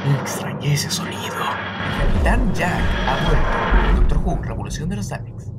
Extrañé ese sonido. El Capitán Jack ha vuelto. Doctor Who, Revolución de los Daleks.